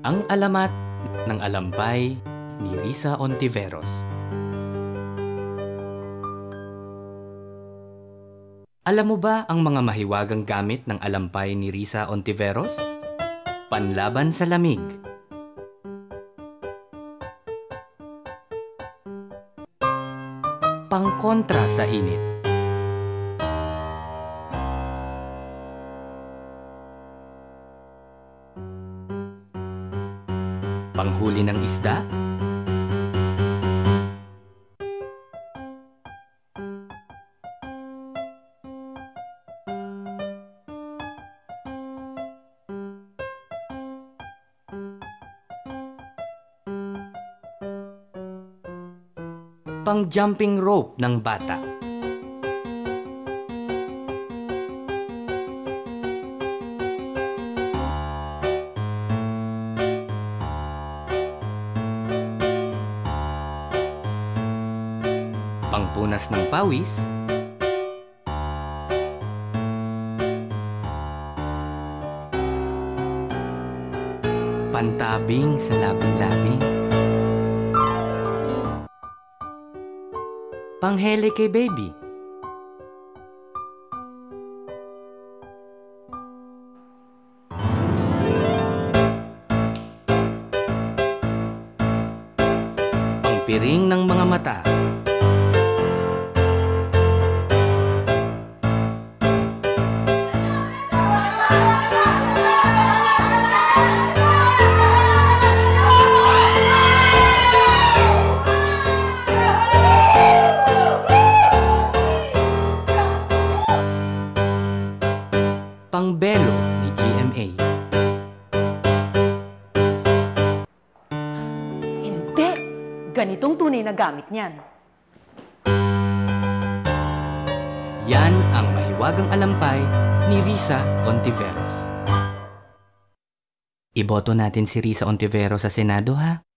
Ang alamat ng alampay ni Risa Ontiveros. Alam mo ba ang mga mahiwagang gamit ng alampay ni Risa Ontiveros? Panlaban sa lamig, pangkontra sa init, panghuli ng isda, pang-jumping rope ng bata, pangpunas ng pawis, pantabing sa labing-labing, panghele kay baby, pangpiring ng mga mata, pangbelo ni GMA. Hindi! Ganitong tunay na gamit niyan. Yan ang mahiwagang alampay ni Risa Ontiveros. Iboto natin si Risa Ontiveros sa Senado, ha?